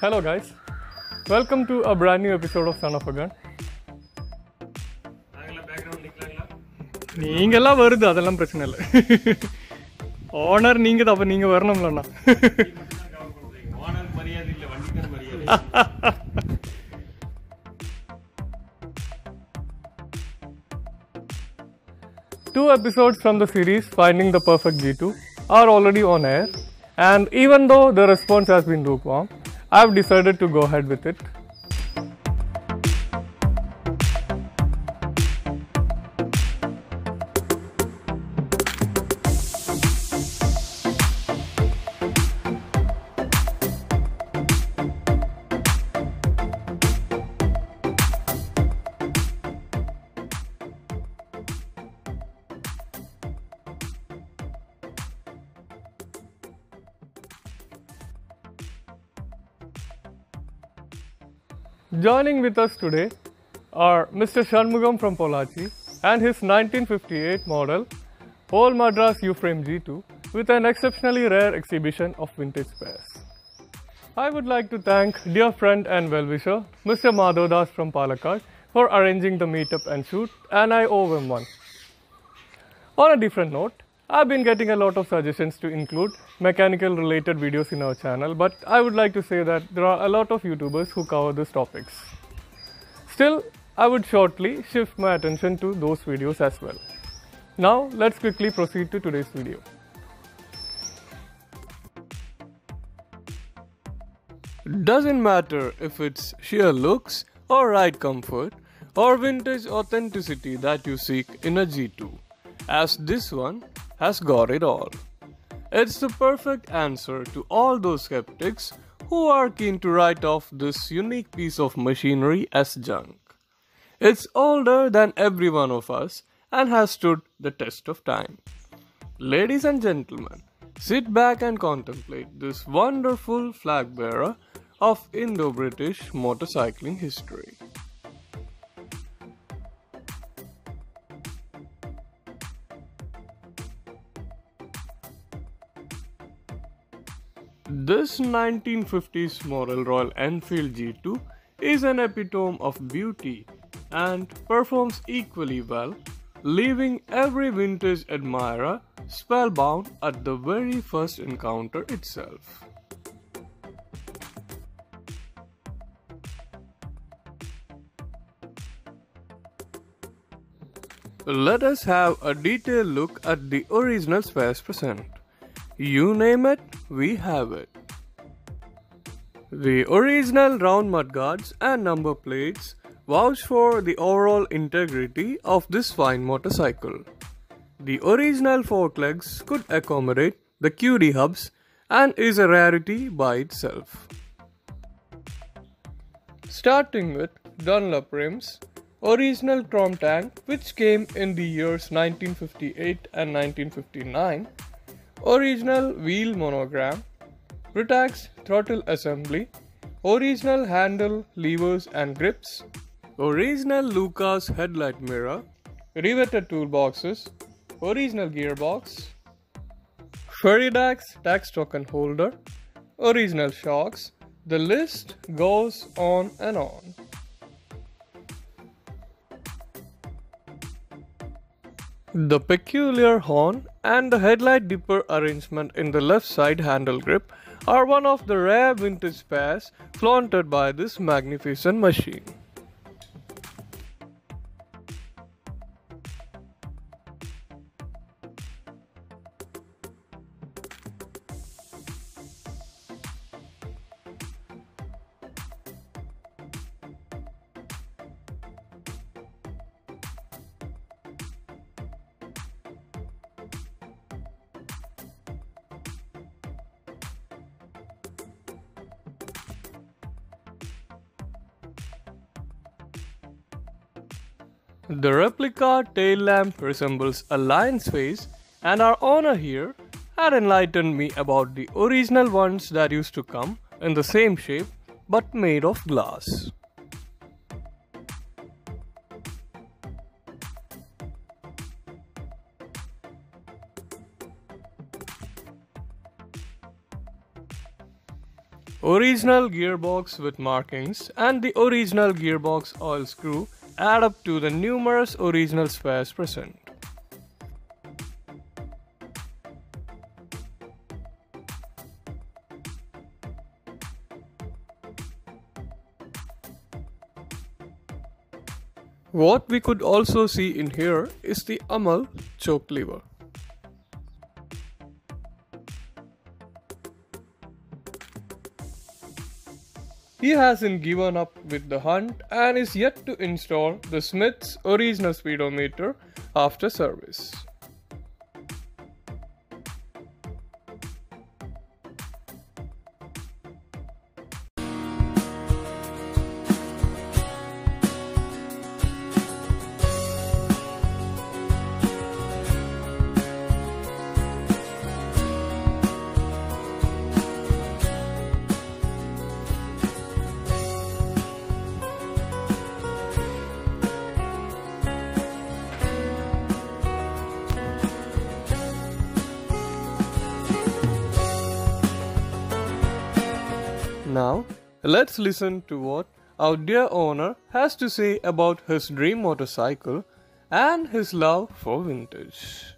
Hello guys, welcome to a brand new episode of Son of a Gun. நீங்கெல்லாம் வருது அதெல்லாம் பிரச்சனை இல்லை. ஓனர் நீங்க தான், அப்ப நீங்க வரணும்லண்ணா. Two episodes from the series Finding the Perfect G2 are already on air, and even though the response has been lukewarm, I've decided to go ahead with it. Joining with us today are Mr. Shanmugam from Pollachi and his 1958 model Old Madras U-Frame G2 with an exceptionally rare exhibition of vintage spares. I would like to thank dear friend and well-wisher Mr. Madhavdas from Palakkad for arranging the meetup and shoot, and I owe him one. On a different note, I've been getting a lot of suggestions to include mechanical related videos in our channel, but I would like to say that there are a lot of YouTubers who cover these topics. Still, I would shortly shift my attention to those videos as well. Now, let's quickly proceed to today's video. Doesn't matter if it's sheer looks or ride comfort or vintage authenticity that you seek in a G2, as this one has got it all. It's the perfect answer to all those skeptics who are keen to write off this unique piece of machinery as junk. It's older than every one of us and has stood the test of time. Ladies and gentlemen, sit back and contemplate this wonderful flag bearer of Indo-British motorcycling history. This 1950s model Royal Enfield G2 is an epitome of beauty and performs equally well, leaving every vintage admirer spellbound at the very first encounter itself. Let us have a detailed look at the original spares present. You name it, we have it. The original round mudguards and number plates vouch for the overall integrity of this fine motorcycle. The original fork legs could accommodate the QD hubs and is a rarity by itself. Starting with Dunlop rims, original chrome tank which came in the years 1958 and 1959, original wheel monogram, Britax throttle assembly, original handle, levers and grips, original Lucas headlight mirror, riveted toolboxes, original gearbox, Feridax tax token holder, original shocks. The list goes on and on. The peculiar horn and the headlight dipper arrangement in the left side handle grip are one of the rare vintage spares flaunted by this magnificent machine. The replica tail lamp resembles a lion's face, and our owner here had enlightened me about the original ones that used to come in the same shape but made of glass. Original gearbox with markings and the original gearbox oil screw add up to the numerous original spares present. What we could also see in here is the Amal choke lever. He hasn't given up with the hunt and is yet to install the Smith's original speedometer after service. Now, let's listen to what our dear owner has to say about his dream motorcycle and his love for vintage.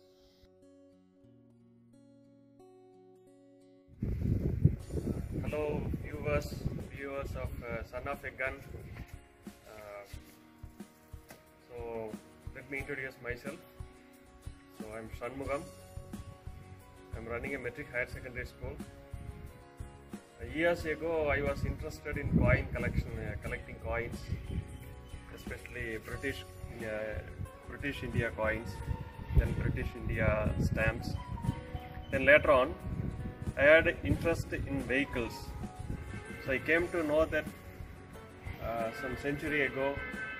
Hello viewers of Son of a Gun. So let me introduce myself. So I'm Shanmugam. I'm running a metric higher secondary school. Years ago I was interested in coin collection, collecting coins, especially British India coins, then British India stamps. Then later on I had interest in vehicles. So I came to know that some century ago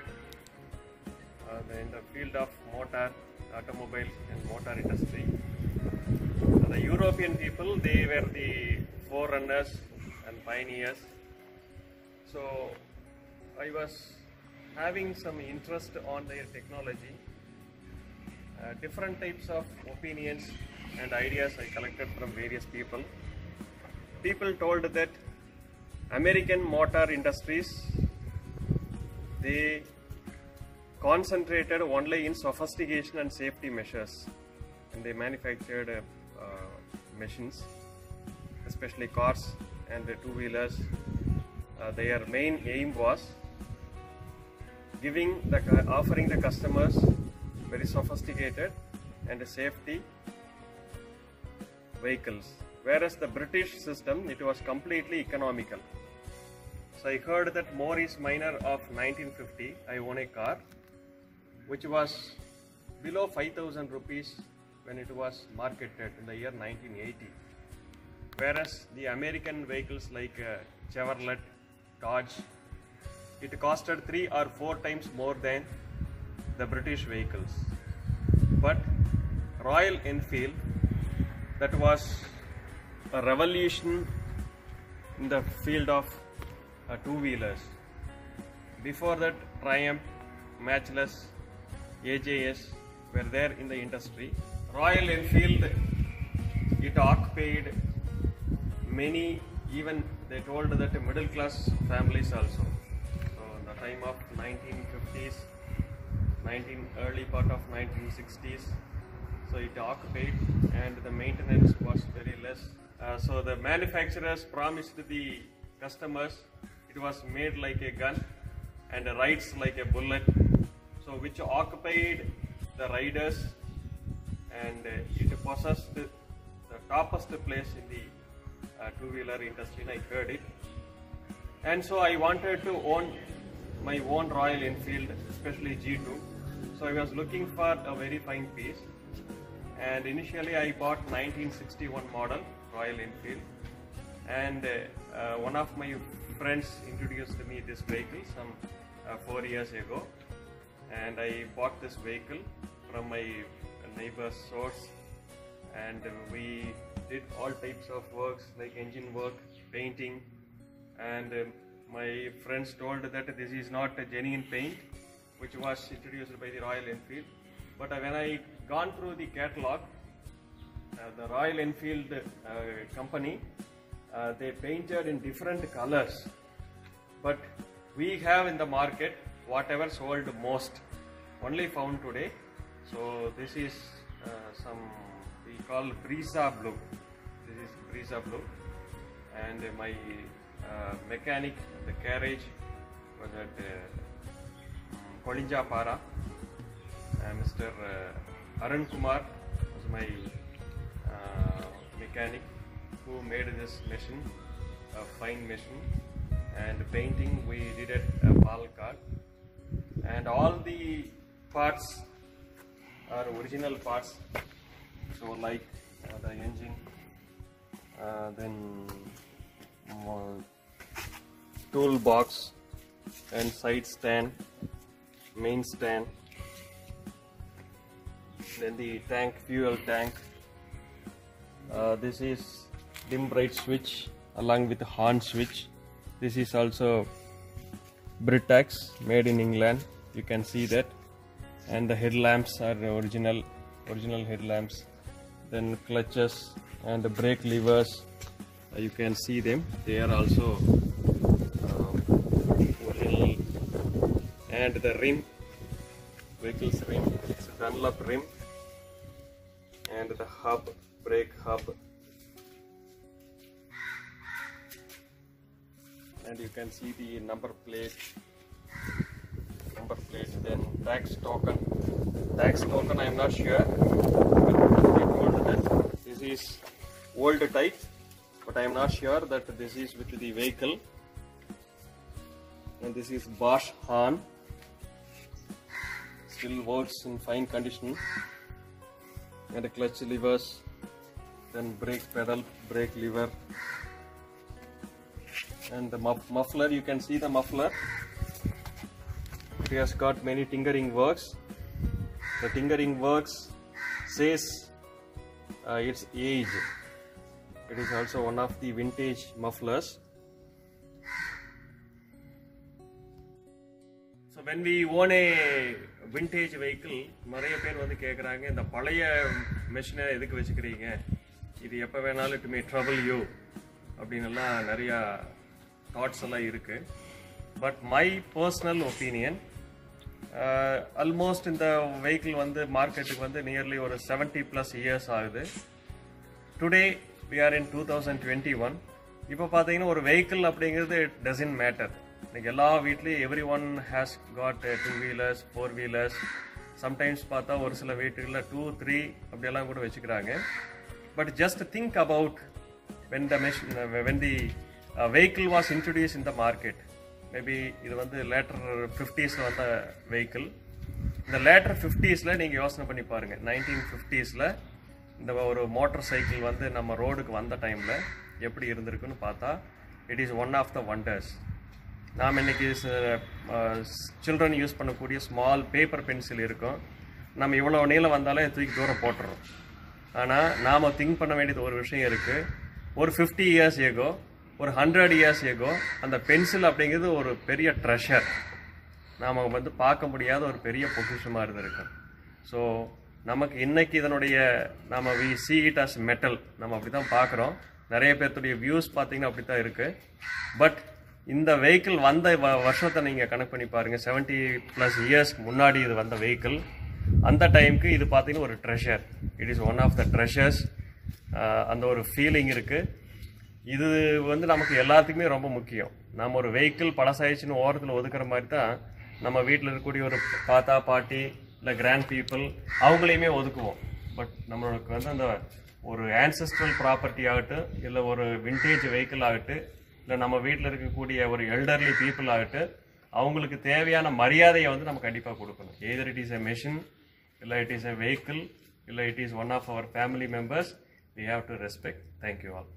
in the field of automobile and motor industry, the European people, they were the forerunners and pioneers. So I was having some interest on their technology, different types of opinions and ideas I collected from various people. People told that American motor industries, they concentrated only in sophistication and safety measures, and they manufactured machines, especially cars and two-wheelers. Their main aim was offering the customers very sophisticated and safety vehicles, whereas the British system, it was completely economical. So I heard that Morris Minor of 1950, I own a car which was below 5,000 rupees when it was marketed in the year 1980. Whereas the American vehicles like Chevrolet, Dodge, it costed 3 or 4 times more than the British vehicles. But Royal Enfield, that was a revolution in the field of two-wheelers. Before that, Triumph, Matchless, AJS were there in the industry. Royal Enfield, it occupied many, even they told that middle class families also. So in the time of 1950s, early part of 1960s, so it occupied, and the maintenance was very less. So the manufacturers promised the customers it was made like a gun and rides like a bullet, so which occupied the riders, and it possessed the topmost place in the two-wheeler industry. I heard it, and so I wanted to own my own Royal Enfield, especially G2. So I was looking for a very fine piece, and initially I bought 1961 model Royal Enfield, and one of my friends introduced me this vehicle some 4 years ago, and I bought this vehicle from my neighbor's source, and we did all types of works like engine work, painting, and my friends told that this is not a genuine paint which was introduced by the Royal Enfield. But when I gone through the catalog, the Royal Enfield company, they painted in different colors, but we have in the market whatever sold most, only found today. So this is some we call Brisa blue. This is Brisa blue, and my mechanic, the carriage was at Kolinjapara. Mr. Arun Kumar was my mechanic who made this machine, a fine machine, and painting we did at Palkad, and all the parts are original parts, so like the engine, then toolbox and side stand, main stand, then the tank, fuel tank. This is dim bright switch along with the horn switch. This is also Britax, made in England, you can see that, and the headlamps are original headlamps. Then clutches and the brake levers, you can see them, they are also original. And the rim, vehicle's rim, it's a Dunlop rim, and the hub, brake hub, and you can see the number plate, then tax token I am not sure, but they told that this is old type, but I am not sure that this is with the vehicle. And this is Bosch horn, still works in fine condition, and the clutch levers, then brake pedal, brake lever, and the muffler, you can see the muffler, it has got many tinkering works. The tinkering works says its age. It is also one of the vintage mufflers. So when we own a vintage vehicle, நிறைய பேர் வந்து கேக்குறாங்க இந்த பழைய மெஷினை எதுக்கு வச்சுக்கிறீங்க, இது எப்போ வேணாலும் it may trouble you அப்படின்னுலாம் நிறைய தாட்ஸ் எல்லாம் இருக்கு. But my personal opinion, almost இந்த vehicle வந்து மார்க்கெட்டுக்கு வந்து nearly ஒரு 70+ years ஆகுது. Today we are in 2021. இப்போ பார்த்தீங்கன்னா ஒரு vehicle அப்படிங்கிறது it doesn't matter. எல்லா வீட்லயும் everyone has got 2-wheelers, 4-wheelers. Sometimes பார்த்தா ஒரு சில வீட்டுகள்ல 2, 3 அப்படியெல்லாம் கூட வச்சுக்கிறாங்க. But just think about when the vehicle was introduced in the market. Maybe இது வந்து later 50s வந்த vehicle. இந்த later 50sல நீங்க யோசனை பண்ணி பாருங்க, 1950sல இந்த ஒரு மோட்டார் சைக்கிள் வந்து நம்ம ரோடுக்கு வந்த டைம்ல எப்படி இருந்திருக்குன்னு பார்த்தா it is one of the wonders. நாம் இன்னைக்கு சில்ட்ரன் யூஸ் பண்ணக்கூடிய ஸ்மால் பேப்பர் பென்சில் இருக்கும், நம்ம இவ்வளோ நீளம் வந்தாலே தூக்கி தூரம் போட்டுறோம். ஆனால் நாம் திங்க் பண்ண வேண்டியது ஒரு விஷயம் இருக்குது, ஒரு 50 years ago, ஒரு 100 years ago அந்த பென்சில் அப்படிங்கிறது ஒரு பெரிய ட்ரெஷர், நாம் வந்து பார்க்க முடியாத ஒரு பெரிய பொக்கிஷமாக இருந்திருக்கும். ஸோ நமக்கு இன்னைக்கு இதனுடைய நம்ம we see it as metal, நம்ம அப்படி தான் பார்க்குறோம். நிறைய பேர்த்துடைய வியூஸ் பார்த்தீங்கன்னா அப்படி தான் இருக்குது. பட் இந்த வெஹிக்கிள் வந்த வருஷத்தை நீங்கள் கணக்கு பண்ணி பாருங்கள், 70+ years முன்னாடி இது வந்த வெஹிக்கிள். அந்த டைமுக்கு இது பார்த்தீங்கன்னா ஒரு treasure, it is one of the treasures. அந்த ஒரு ஃபீலிங் இருக்குது. இது வந்து நமக்கு எல்லாத்துக்குமே ரொம்ப முக்கியம். நம்ம ஒரு வெஹிக்கிள் பழசாயிடுச்சுன்னு ஓரத்தில் ஒதுக்குற மாதிரி தான் நம்ம வீட்டில் இருக்கக்கூடிய ஒரு தாத்தா பாட்டி இல்லை கிராண்ட் பீப்புள் அவங்களையுமே ஒதுக்குவோம். பட் நம்மளுக்கு வந்து அந்த ஒரு ஆன்செஸ்ட்ரல் ப்ராப்பர்ட்டி ஆகட்டும், இல்லை ஒரு விண்டேஜ் வெஹிக்கிள் ஆகட்டும், இல்லை நம்ம வீட்டில் இருக்கக்கூடிய ஒரு எல்டர்லி பீப்புள் ஆகட்டும், அவங்களுக்கு தேவையான மரியாதையை வந்து நம்ம கண்டிப்பாக கொடுக்கணும். Either it is a machine, இல்லை இட் இஸ் எ வெஹிக்கிள், இல்லை it is one of our family members. We have to respect. Thank you all.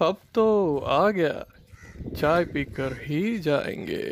अब तो आ गया, चाय पीकर ही जाएंगे।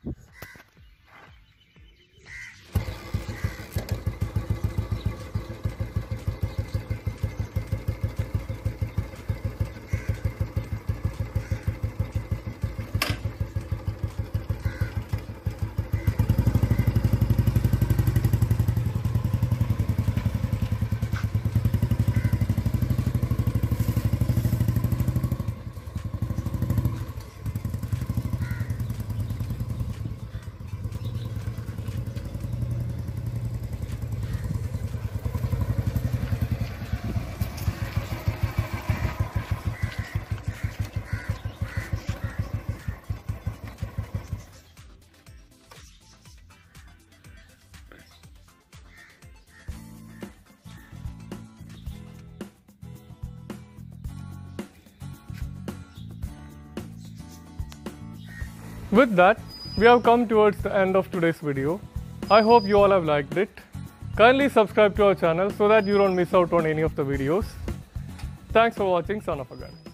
With that, we have come towards the end of today's video. I hope you all have liked it. Kindly subscribe to our channel so that you don't miss out on any of the videos. Thanks for watching Son of a Gun.